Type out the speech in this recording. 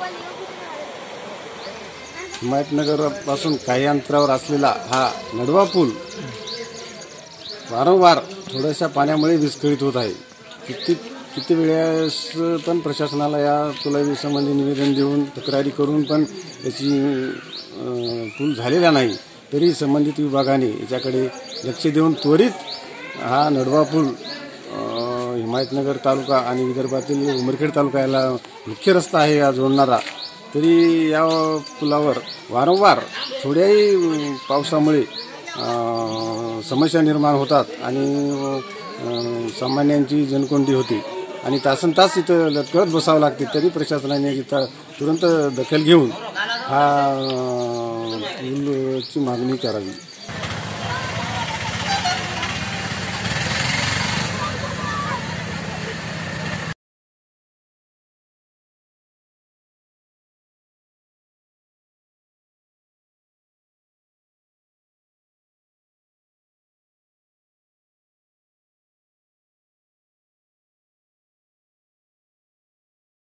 हिमायतनगरपासून काही अंतरावर असलेला हा नडवा पूल वारंवार थोड्याशा पाण्यामुळे विस्कळीत होत आहे. किती वेळेस पण प्रशासनाला या पुलाविसंबंधी निवेदन देऊन तक्रारी करून पण याची पूल झालेला नाही. तरी संबंधित विभागाने याच्याकडे लक्ष देऊन त्वरित हा नडवा पूल हिमायतनगर तालुका आणि विदर्भातील उमरखेड तालुका याला मुख्य रस्ता आहे या जोडणारा, तरी या पुलावर वारंवार थोड्याही पावसामुळे समस्या निर्माण होतात आणि सामान्यांची जनकोंडी होती आणि तासनतास इथं लटकत बसावं लागते. तरी प्रशासनाने इथं तुरंत दखल घेऊन हा पूलची मागणी करावी.